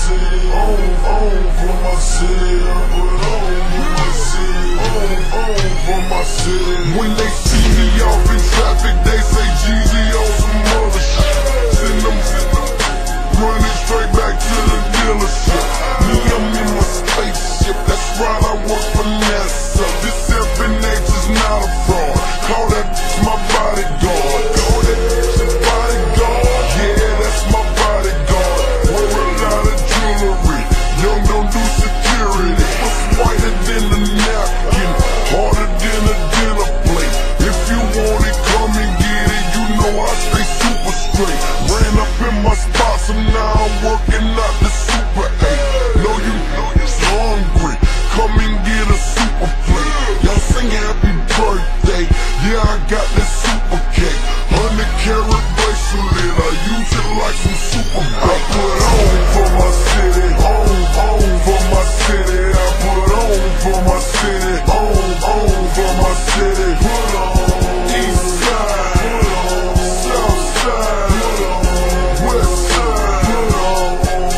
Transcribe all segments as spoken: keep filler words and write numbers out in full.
city, on, on for my city. I put on for my city, on, on for my city. When they see me off in traffic, they say Jeezy on some other shit. Send them, send them, running straight back to the dealership. Me, I'm in my spaceship, that's right, I work for NASA. This F N H is not a fraud. Call that my bodyguard. Call that your bodyguard. Yeah, that's my bodyguard. Wear a lot of jewelry. Young don't do security. What's whiter than a napkin, harder than a dinner plate. If you want it, come and get it. You know I stay super straight. Ran up in my spot, so now I'm working out the super eight. Know you, know you're hungry. Come and get a super plate. Y'all sing happy birthday. Yeah, I got that super cake. Hundred carat bracelet. I use it like some super bait. I put on for my city. On, on for my city. I put on for my city. On, on for my city. Put on. East side. Put on. South side. Put on. West side. Put on.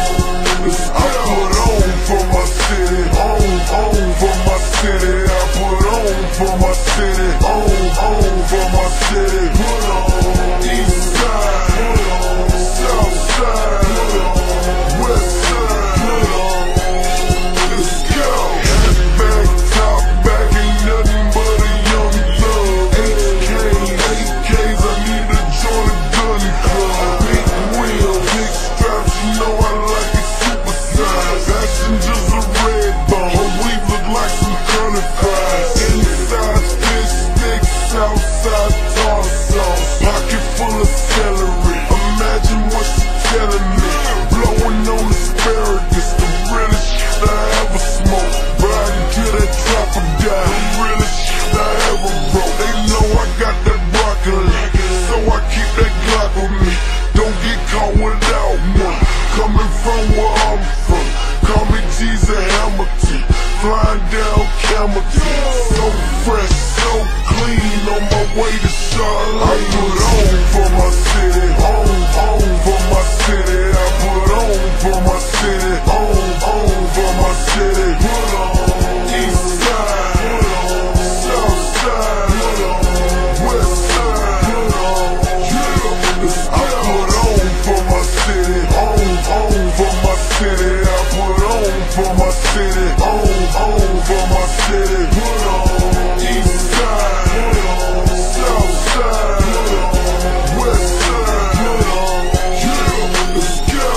I put on for my city. On, on for my city. I put on for my city. On, on for my city. Put on. East side. Put on. South side. Put on. West side. Put on. Let's go. Back top back ain't nothing but a young thug. H K, eight Ks, I need to join a gun club. Big wheel, big straps, you know I like it super size. Passengers a red bone, her weave look like some curly fries. Inside fish sticks, outside tartar sauce. Pocket full of celery, imagine what she telling me. Blowing on asparagus, the realest shit I ever smoked. Riding to that trapper guy, the realest shit I ever wrote. They know I got that broccoli, so I keep that Glock with me. Don't get caught without one. Coming from where I'm from, call me G's and Hamilton. Flying down Camerton, so fresh, so clean, on my way to Charlotte. I put on for my city, on, on for my city. I put on for my city, on, on for my city. Put on. East side, put on. South side, put on. West side, put on. Yeah, I put on for my city, on, on for my city. I put on for my city, on, on for my city. Put on. East side, put on. South side, put on. West side, put on. Yeah, let's go.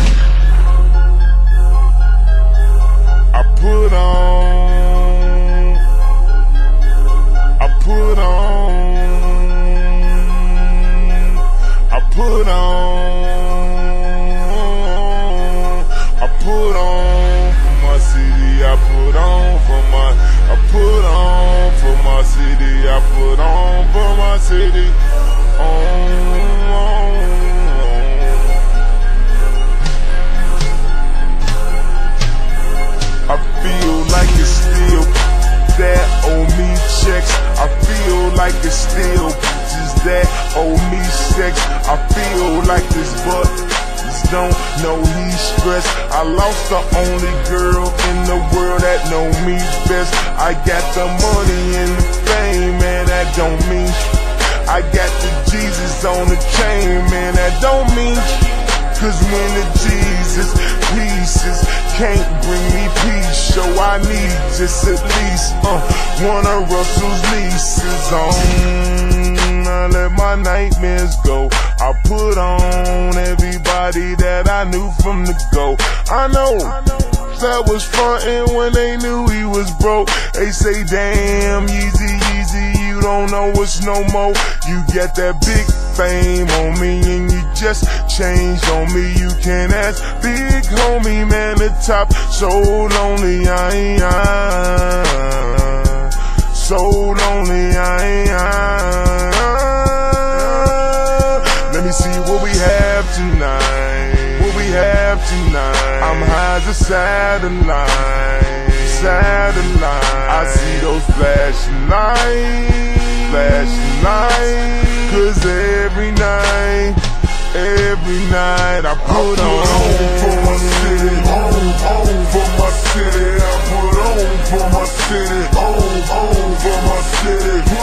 I put on, I put on, I put on, I put on for my city, I put on for my, I put on for my city, I put on for my city, on, on. I feel like it's still that owe me checks. I feel like it's still just that owe me sex. I feel like this butt just don't know he's stressed. I lost the only girl in the world that know me best. I got the money and the fame, man, that don't mean I got the Jesus on the chain, man, that don't mean. Cause when the Jesus pieces can't bring me peace, so I need just at least uh, one of Russell's leases on. I let my nightmares go. I put on everybody that I knew from the go. I know that was frontin' when they knew he was broke. They say, damn, Yeezy, Yeezy, you don't know us no more. You get that big fame on me and you just changed on me. You can ask big homie, man, the top so lonely, I ain't I, so lonely, I ain't I. Let me see what we have tonight, what we have tonight. I'm high as a satellite, satellite. I see those flashing lights, flashing lights. Cause every night, every night I put, I put on, on for my city. city. I put on for my city. On, on for my city.